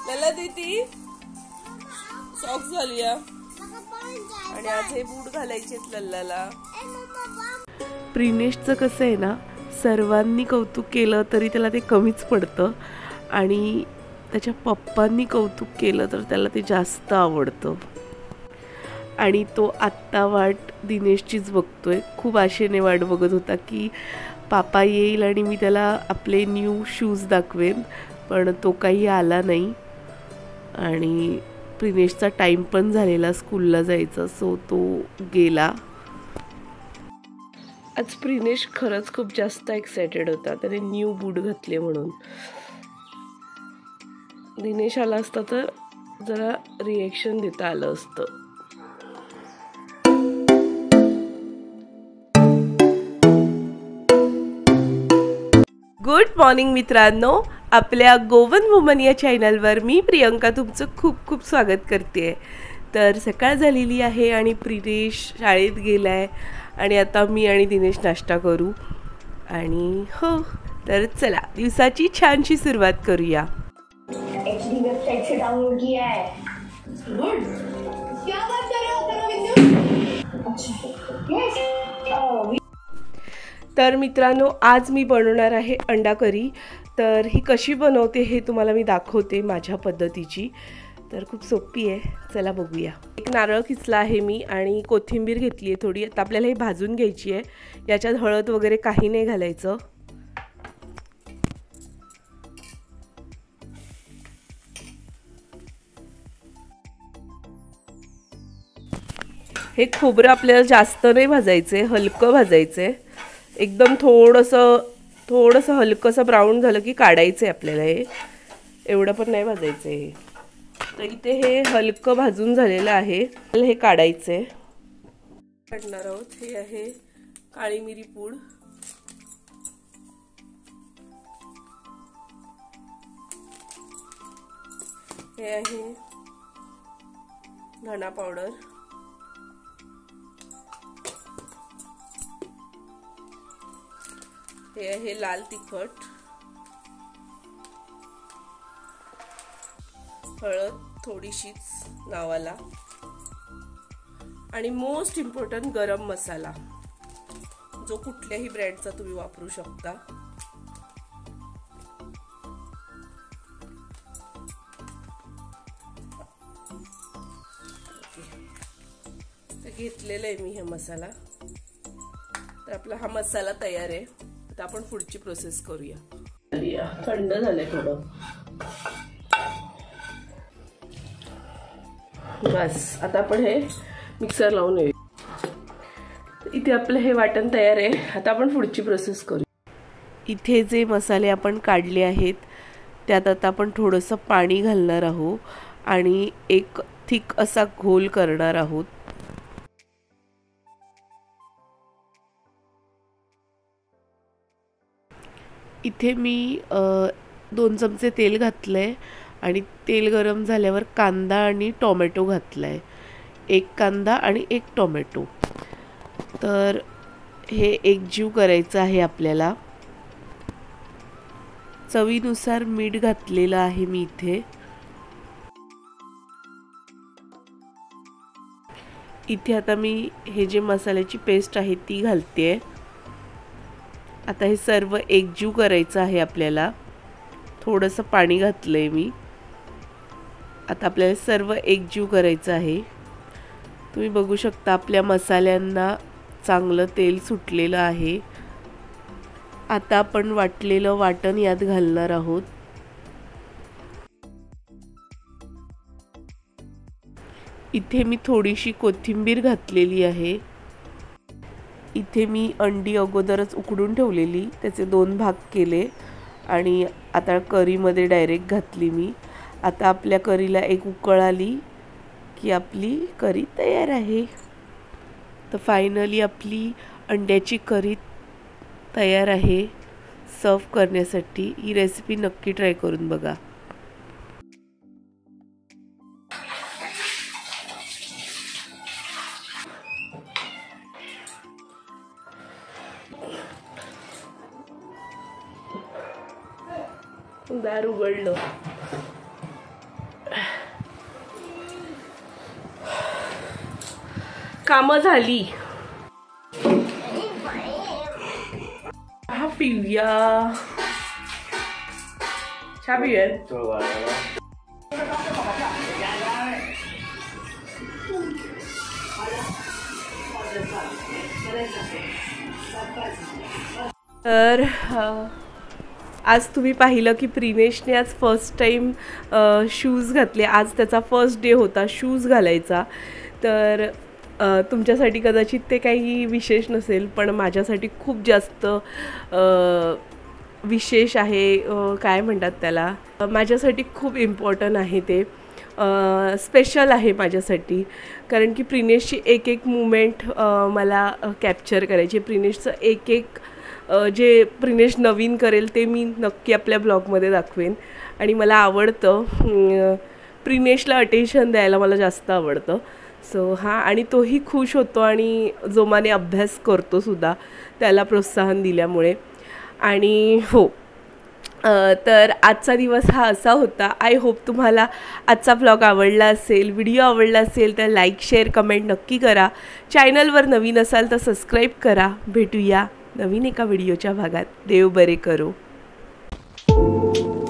लला दीदी सॉक्स घालूया आणि आज हे बूट घालायचेत लल्लाला. प्रिनेशचं कसं आहे ना, सर्वांनी कौतुक केलं तरी त्याला ते कमीच पडतं आणि त्याच्या पप्पांनी कौतुक केलं तर त्याला ते जास्त आवडतं. आणि तो आत्ता वाट दिनेशचीच बघतोय. खूप आशेने वाट बघत होता की पापा येईल आणि मी त्याला आपले न्यू शूज दाखवेन, पण तो काही आला नाही. आणि प्रिनेशचा टाईम पण झालेला स्कूलला जायचा, सो तो गेला. आज प्रिनेश खरंच खूप जास्त एक्सायटेड होता, त्याने न्यू बूट घातले म्हणून. दिनेश आला असता तर जरा रिएक्शन देता आलं असतं. गुड मॉर्निंग मित्रांनो, आपल्या गोवन वुमन या चॅनलवर मी प्रियंका तुमचं खूप खूप स्वागत करते. तर सकाळ झालेली आहे आणि प्रिनेश शाळेत गेला आहे आणि आता मी आणि दिनेश नाश्ता करू. आणि हो, तर चला दिवसाची छानशी सुरुवात करूया. HD वेबसाइट से डाउनलोड किया है. गुड. क्या बात कर रहे हो विद्यु? अच्छा. यस. तर मित्रांनो, आज मी बनवणार आहे अंडा करी. तर ही कशी बनवते हे तुम्हाला मी दाखवते माझ्या पद्धतीची. तर खूप सोपी आहे, चला बघूया. एक नारळ किसला आहे मी आणि कोथिंबीर घेतली आहे थोडी. आता आपल्याला ही भाजून घ्यायची आहे. याच्यात हळद वगैरे काही नाही घालायचं. हे खोबरं आपल्याला जास्त नाही भाजायचे, हलकं भाजायचे. एकदम थोडंसं हलकंसं ब्राऊन झालं की काढायचं आहे आपल्याला. हे एवढं पण नाही भाजायचं आहे. तर इथे हे हलकं भाजून झालेलं आहे, हे काढायचं आहे. काढणार आहोत. हे आहे काळी मिरी पूड, हे आहे धना पावडर, हे आहे लाल तिखट, हळद थोडीशीच नावाला, आणि मोस्ट इम्पॉर्टंट गरम मसाला, जो कुठल्याही ब्रँडचा तुम्ही वापरू शकता. घेतलेला आहे मी हे मसाला. तर आपला हा मसाला तयार आहे. आता आपण पुढची प्रोसेस करूया. थंड झालंय थोडं, बस. आता आपण हे मिक्सर लावून येऊ. इथे आपलं हे वाटण तयार आहे. आता आपण पुढची प्रोसेस करूया. इथे जे मसाले आपण काढले आहेत त्यात आता आपण थोडंसं पाणी घालणार आहोत आणि एक थिक असा घोल करणार आहोत. इथे मी 2 चमचे तेल घातलंय आणि तेल गरम झाल्यावर कांदा आणि टोमॅटो घातलाय. 1 कांदा आणि 1 टोमॅटो. तर हे एकजीव करायचं आहे आपल्याला. चवीनुसार मीठ घातलेलं आहे मी इथे. इथे आता मी हे जे मसाल्याची पेस्ट आहे ती घालतेय. आता हे सर्व एकजीव करायचं आहे आपल्याला. थोडंसं पाणी घातलंय मी. आता आपल्याला सर्व एकजीव करायचं आहे. तुम्ही बघू शकता आपल्या मसाल्यांना चांगलं तेल सुटलेलं आहे. आता आपण वाटलेलं वाटण यात घालणार आहोत. इथे मी थोडीशी कोथिंबीर घातलेली आहे. इथे मी अंडी अगोदरच उकडून ठेवलेली, त्याचे 2 भाग केले आणि आता करीमध्ये डायरेक्ट घातली मी. आता आपल्या करीला एक उकळ आली की आपली करी तयार आहे. तर फायनली आपली अंड्याची करी तयार आहे सर्व करण्यासाठी. ही रेसिपी नक्की ट्राय करून बघा. दार उघडलं. कामं झाली. चहा पिऊया. चहा पिऊया. तर आज तुम्ही पाहिलं की प्रिनेशने आज फर्स्ट टाइम शूज घातले. आज त्याचा फर्स्ट डे होता शूज घालायचा. तर तुमच्यासाठी कदाचित ते काही विशेष नसेल, पण माझ्यासाठी खूप जास्त विशेष आहे. काय म्हणतात त्याला, माझ्यासाठी खूप इम्पॉर्टंट आहे. ते स्पेशल आहे माझ्यासाठी, कारण की प्रिनेशची एक एक मुमेंट मला कॅप्चर करायची. प्रिनेशचं एक एक जे प्रिनेश नवीन करेल ते मी नक्की आपल्या ब्लॉगमध्ये दाखवेन. आणि मला आवडतं प्रिनेशला अटेन्शन द्यायला, मला जास्त आवडतं. सो हां, आणि तोही खुश होतो आणि जोमाने अभ्यास करतो सुद्धा त्याला प्रोत्साहन दिल्यामुळे. आणि हो, तर आजचा दिवस हा असा होता. आय होप तुम्हाला आजचा ब्लॉग आवडला असेल. व्हिडिओ आवडला असेल तर लाईक शेअर कमेंट नक्की करा. चॅनलवर नवीन असाल तर सबस्क्राईब करा. भेटूया नवीन एका व्हिडिओच्या भागात. देव बरे करो.